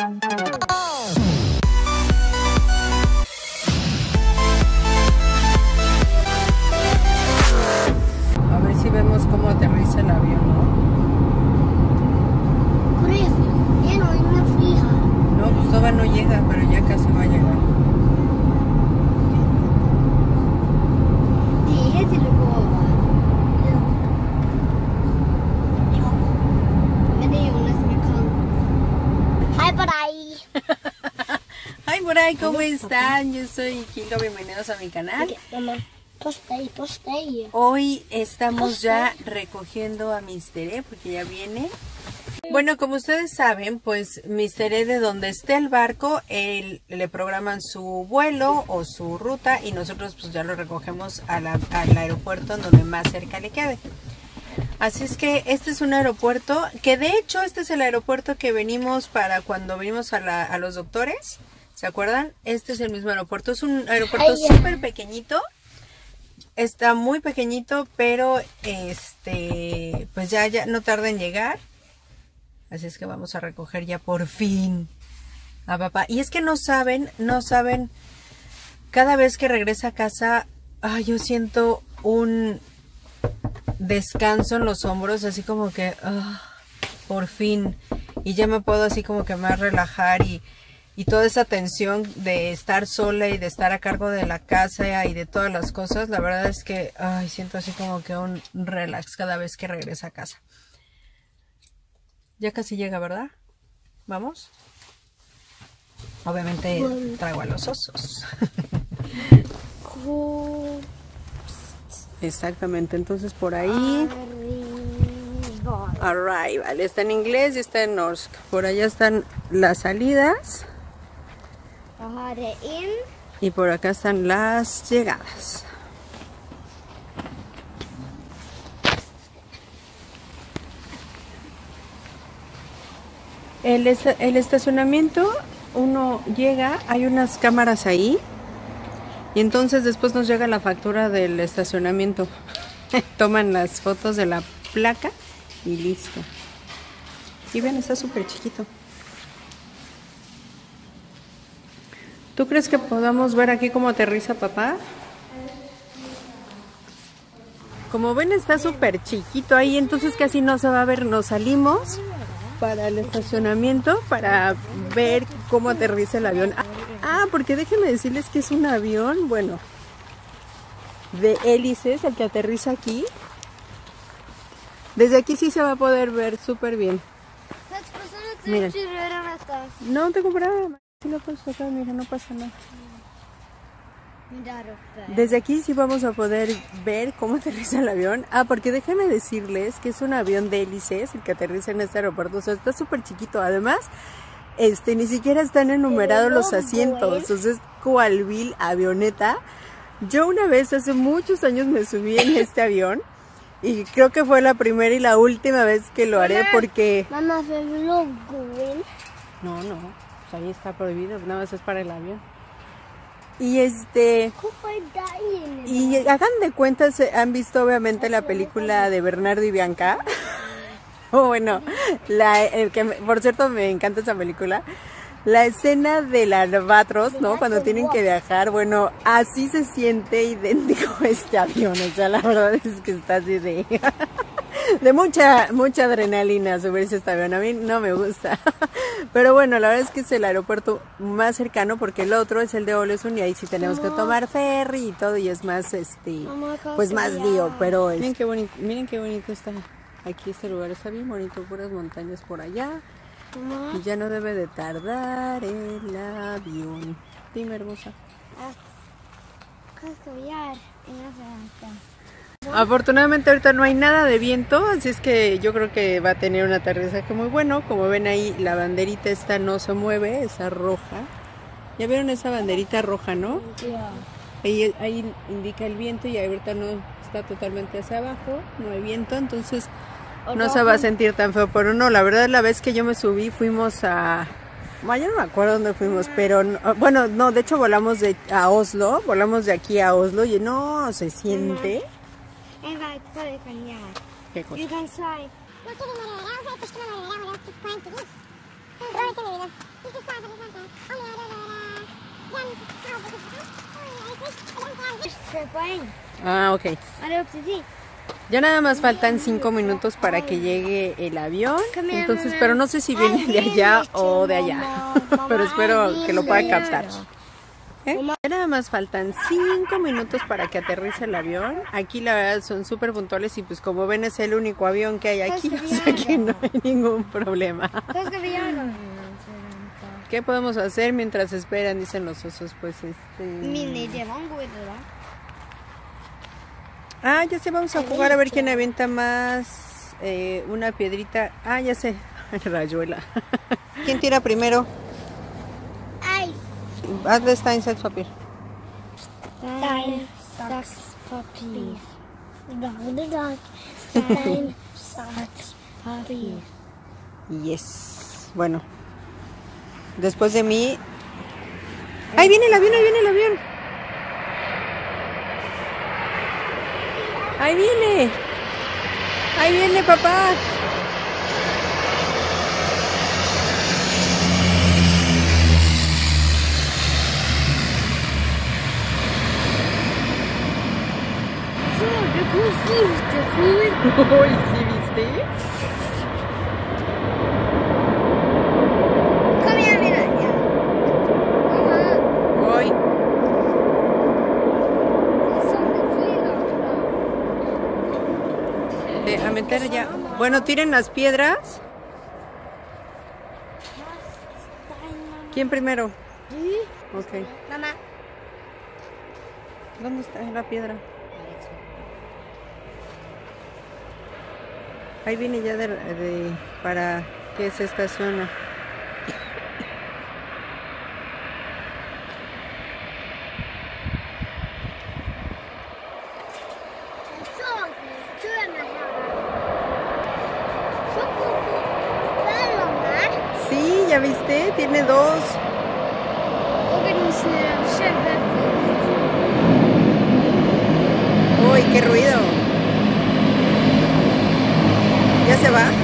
A ver si vemos cómo aterriza el avión, ¿no? No, pues todavía no llega, pero ya casi va a llegar. Hi por ahí, ¿cómo están? Yo soy Kilo, bienvenidos a mi canal. Hoy estamos ya recogiendo a Mr. E porque ya viene. Bueno, como ustedes saben, pues Mr. E, de donde esté el barco, le programan su vuelo o su ruta y nosotros pues ya lo recogemos al aeropuerto en donde más cerca le quede. Así es que este es un aeropuerto, que de hecho este es el aeropuerto que venimos para cuando venimos a los doctores, ¿se acuerdan? Este es el mismo aeropuerto, es un aeropuerto súper pequeñito, está muy pequeñito, pero pues ya no tarda en llegar. Así es que vamos a recoger ya por fin a papá. Y es que no saben, cada vez que regresa a casa, yo siento un descanso en los hombros, así como que, por fin. Y ya me puedo así como que más relajar y toda esa tensión de estar sola y de estar a cargo de la casa y de todas las cosas, la verdad es que, siento así como que un relax cada vez que regresa a casa. Ya casi llega, ¿verdad? ¿Vamos? Obviamente traigo a los osos. Exactamente, entonces por ahí... Arrival, está en inglés y está en norsk. Por allá están las salidas. Y por acá están las llegadas. El estacionamiento, uno llega, hay unas cámaras ahí y entonces después nos llega la factura del estacionamiento. Toman las fotos de la placa y listo. Y ven, está súper chiquito. ¿Tú crees que podamos ver aquí cómo aterriza papá? Como ven, está súper chiquito ahí, entonces casi no se va a ver. Nos salimos para el estacionamiento para ver cómo aterriza el avión. Porque déjenme decirles que es un avión, bueno, de hélices, el que aterriza aquí. Desde aquí sí se va a poder ver súper bien. Miren. No te compraba. Si no puedes tocar, mira, no pasa nada. Desde aquí sí vamos a poder ver cómo aterriza el avión. Porque déjenme decirles que es un avión de hélices el que aterriza en este aeropuerto. O sea, está súper chiquito. Además, ni siquiera están enumerados los asientos. O sea, es cual vil avioneta. Yo una vez, hace muchos años, me subí en este avión. Y creo que fue la primera y la última vez que lo haré porque... Mamá, No, pues ahí está prohibido. Nada más es para el avión. Y y hagan de cuenta, han visto obviamente la película de Bernardo y Bianca. Bueno, por cierto me encanta esa película. La escena del albatros, ¿no? Cuando tienen que viajar, bueno, así se siente idéntico este avión. O sea, la verdad es que está así de mucha adrenalina subirse a este avión. A mí no me gusta. Pero bueno, la verdad es que es el aeropuerto más cercano porque el otro es el de Ålesund y ahí sí tenemos que tomar ferry y todo y es más, pues más lío. Pero miren qué bonito está aquí este lugar. Está bien bonito, puras montañas por allá. Y ya no debe de tardar el avión. Dime, hermosa. Afortunadamente ahorita no hay nada de viento, así es que yo creo que va a tener un aterrizaje muy bueno. Como ven ahí, la banderita esta no se mueve, esa roja. ¿Ya vieron esa banderita roja, no? Ahí indica el viento y ahorita no está totalmente hacia abajo, no hay viento, entonces no se va a sentir tan feo. Pero no, la verdad la vez que yo me subí fuimos a... Bueno, yo no me acuerdo dónde fuimos, pero bueno, no, de hecho volamos a Oslo, volamos de aquí a Oslo y no se siente. ¿Qué cosa? Ah, ok. Ya nada más faltan 5 minutos para que llegue el avión. Entonces, pero no sé si viene de allá o de allá. Pero espero que lo pueda captar. ¿Eh? Ya nada más faltan 5 minutos para que aterrice el avión. Aquí la verdad son súper puntuales y pues como ven es el único avión que hay aquí. O sea que no hay ningún problema. ¿Qué podemos hacer mientras esperan? Dicen los osos, pues Ah, ya sé, vamos a jugar a ver quién avienta más una piedrita. Ah, ya sé, rayuela. ¿Quién tira primero? Ay. Hazle Stein, Sax, Papier. Stein, Sax, Papier. Stein, Sax, Papier. Yes. Bueno. Después de mí... ¡Ahí viene el avión! ¡Ahí viene el avión! ¡Ahí viene! ¡Ahí viene, papá! Uy, ¿sí viste? Voy. A meter ya. Bueno, tiren las piedras. ¿Quién primero? Ok. Mamá. ¿Dónde está la piedra? Ahí viene ya para que se estaciona. Sí, ¿ya viste? Tiene 2. Uy, qué ruido. ¿Ya se va?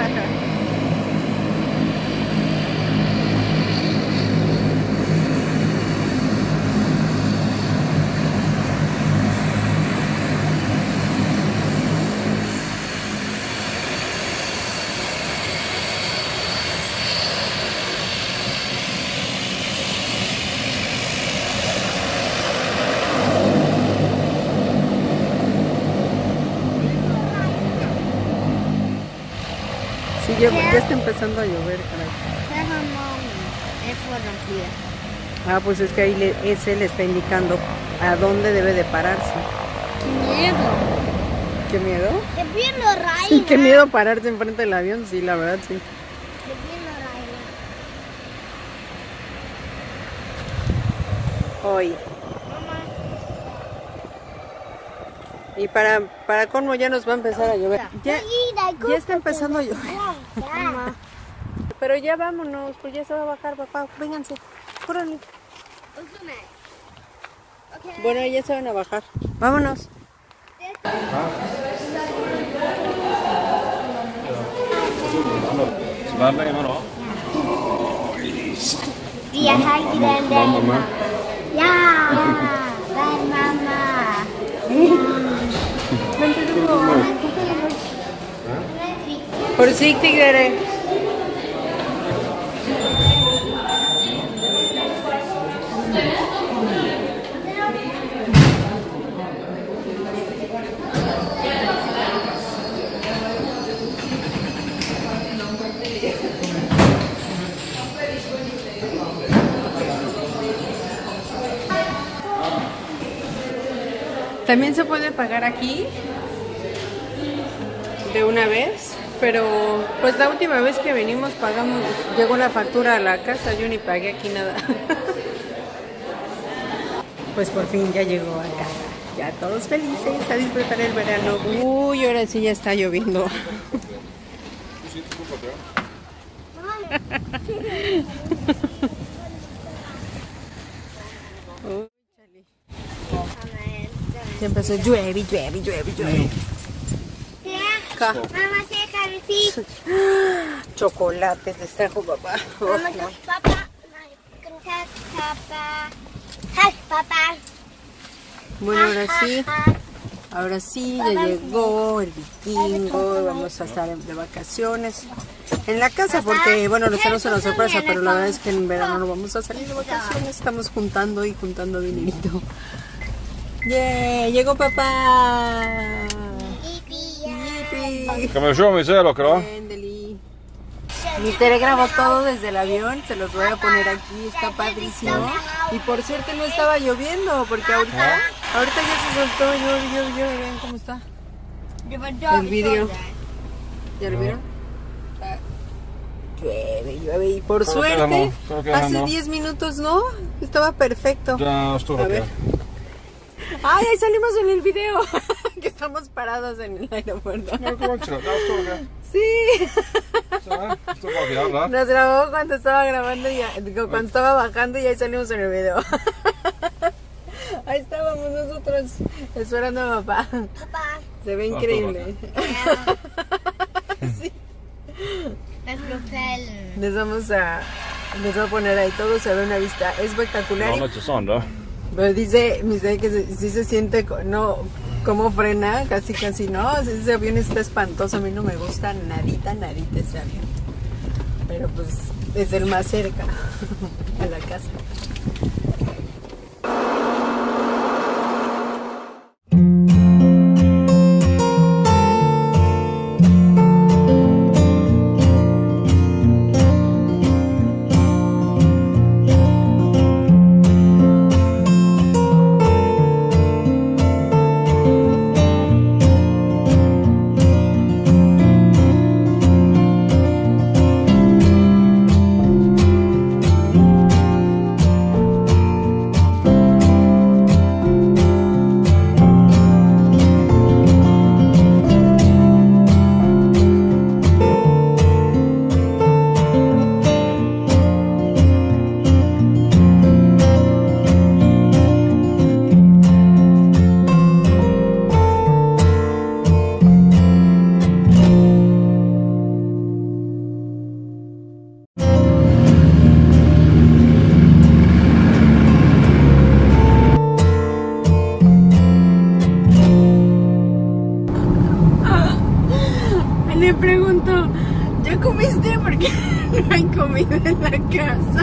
Sí, ya está empezando a llover, caray. Ah, pues es que ahí ese le está indicando a dónde debe de pararse. ¡Qué miedo! ¿Qué miedo? ¡Qué miedo, Raina! Sí, qué miedo pararse enfrente del avión, sí, la verdad, sí. ¡Qué miedo, Raina! Hoy. Y para colmo ya nos va a empezar a llover. Ya está empezando a llover. Pero ya vámonos, pues ya se va a bajar, papá. Vénganse, córranle. Bueno, ya se van a bajar. Vámonos. Viajar grande. Mamá. Ya, ven mamá. Försiktig är det. También se puede pagar aquí de una vez, pero pues la última vez que venimos pagamos, llegó la factura a la casa, yo ni pagué aquí nada. Pues por fin ya llegó a casa, ya todos felices a disfrutar el verano. Uy, ahora sí ya está lloviendo. Ya empezó llueve. Mamá, se califica. Chocolates les trajo papá. Mamá, papá. Papá. Bueno, ahora sí, ya llegó el vikingo, vamos a estar de vacaciones en la casa porque, bueno, les tenemos una sorpresa, pero la verdad es que en verano no vamos a salir de vacaciones, estamos juntando dinerito. ¡Yeah! ¡Llegó papá! ¡Yipi! Ska vi se om vi ser då? Mister grabó todo desde el avión, se los voy a poner aquí, está padrísimo. Y por suerte no estaba lloviendo, porque ahorita ya se soltó, vean cómo está el vidrio. ¿Ya lo vieron? Llueve, y por suerte, hace 10 minutos no, estaba perfecto. Ya står A ver. ¡Ay, ahí salimos en el video! Que estamos parados en el aeropuerto. Sí. Nos grabó cuando estaba grabando, cuando estaba bajando, y ahí salimos en el video. Ahí estábamos nosotros esperando a papá. Se ve increíble. Sí. Les voy a poner ahí todo, se ve una vista espectacular. Pero dice que sí se siente, no, cómo frena, casi no, ese avión está espantoso, a mí no me gusta nadita ese avión. Pero pues es el más cerca a la casa. Le pregunto, ¿ya comiste? Porque no hay comida en la casa.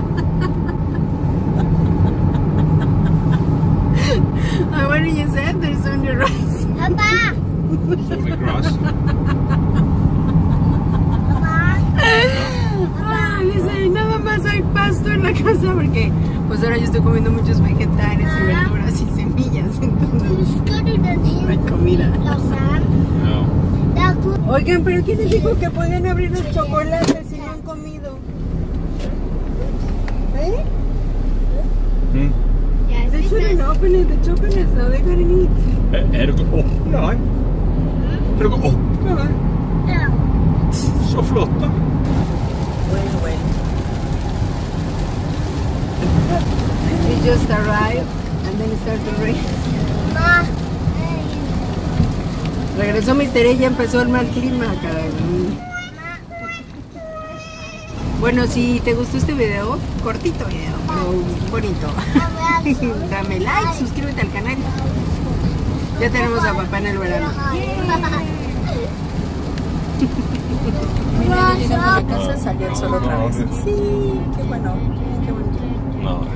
What did you say? There's only rice. Papá. Dice, nada más hay pasto en la casa porque pues ahora yo estoy comiendo muchos vegetales y verduras y semillas, entonces no hay comida. Oigan, pero ¿quién les dijo que podían abrir los chocolates si no han comido? ¿Eh? They shouldn't open it, the chocolates, no, they gotta eat. Är det nej. Är det nej. Så flotta. Bueno. We just arrived and then it started to rain. Regresó Mister E, ya empezó el mal clima, caray. Bueno, si te gustó este video, cortito video, pero bonito, dame like, suscríbete al canal. Ya tenemos a papá en el verano. Mira, ya llegamos a la casa, salió el sol otra vez. Sí, qué bueno, qué bonito.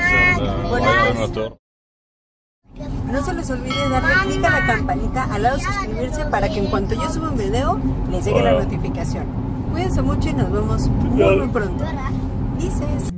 No se les olvide darle clic a la campanita al lado de suscribirse para que en cuanto yo suba un video les llegue la notificación. Cuídense mucho y nos vemos muy pronto. Dices.